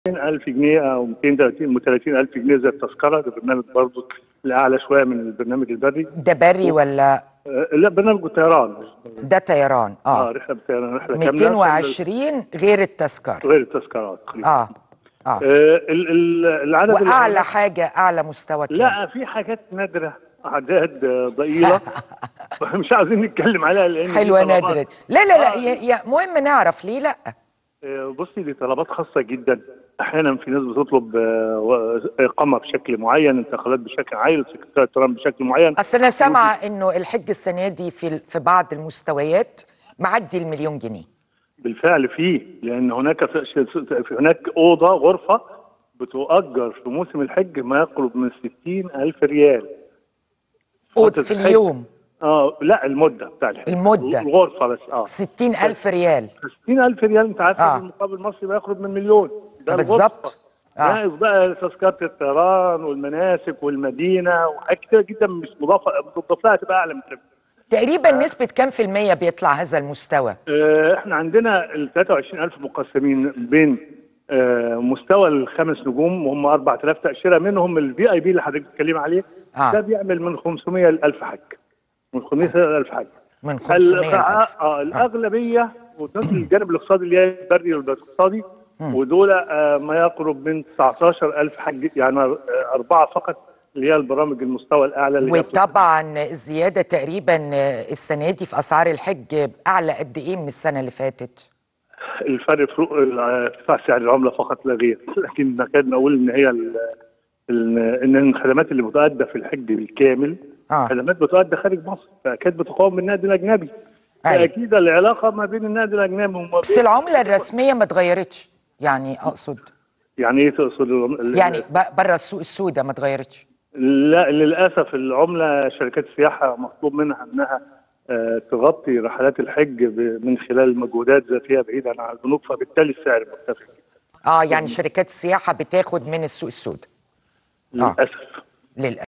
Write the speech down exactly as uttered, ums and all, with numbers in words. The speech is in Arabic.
مئتين ألف جنيه او مئتين وثلاثين ألف جنيه زي التذكره. ده برنامج برضه الاعلى شويه من البرنامج البري. ده بري ولا؟ آه لا، برنامج طيران. ده طيران. اه اه رحله طيران، رحله كامله مئتين وعشرين غير التذكره. غير التذكرات. اه اه, آه ال ال العدد واعلى حاجه اعلى مستوى كام؟ لا، في حاجات نادره، اعداد ضئيله مش عاوزين نتكلم عليها لان حلوه نادره. لا لا لا، آه. يا مهم نعرف ليه لا. بصي، دي طلبات خاصه جدا. احيانا في ناس بتطلب اقامه بشكل معين، انتقالات بشكل معين، سكرتير الطيران بشكل معين. اصل انا سامعه انه الحج السنه دي في في بعض المستويات معدي المليون جنيه. بالفعل فيه، لان هناك في هناك اوضه غرفه بتؤجر في موسم الحج ما يقرب من ستين ألف ريال. اوضه في اليوم؟ اه لا، المده بتاع الحج، المده الغرفه بس. اه ستين ألف ريال. ستين ألف ريال، انت عارف آه. المقابل المصري ما يقرب من مليون. ده بالظبط. اه ناقص بقى تذكره الطيران والمناسك والمدينه وحاجات كتير جدا مش مضافه، بتضاف لها تبقى اعلى من كده. تقريبا آه. نسبه كام في الميه بيطلع هذا المستوى؟ آه احنا عندنا ال ثلاثة وعشرين ألف مقسمين بين آه مستوى الخمس نجوم، وهم أربعة آلاف تاشيره، منهم الفي اي بي اللي حضرتك بتتكلم عليه. آه. ده بيعمل من خمسمئة ل ألف حج. من خمسمئة ألف حاجة. من خمسمئة ألف. اه الاغلبيه وتنزل الجانب الاقتصادي اللي هي البري والاقتصادي، ودول آه ما يقرب من تسعتاشر ألف حج، يعني آه اربعه فقط اللي هي البرامج المستوى الاعلى. اللي وطبعا الزياده تقريبا السنه دي في اسعار الحج اعلى قد ايه من السنه اللي فاتت؟ الفرق فروق ارتفاع سعر العمله فقط لا غير، لكن نكاد نقول ان هي ال ال ان الخدمات اللي بتؤدى في الحج بالكامل آه. خدمات بتؤدى خارج مصر، فاكيد بتقاوم من النقد الاجنبي. فاكيد العلاقه ما بين النقد الاجنبي وما بس العمله الرسميه ما اتغيرتش، يعني اقصد. يعني ايه تقصد؟ يعني بره السوق السوداء ما اتغيرتش؟ لا للاسف، العمله شركات السياحه مطلوب منها انها آه تغطي رحلات الحج من خلال مجهودات ذاتيه بعيدا عن البنوك، فبالتالي السعر مرتفع. اه يعني شركات السياحه بتاخد من السوق السوداء للاسف. آه. للاسف.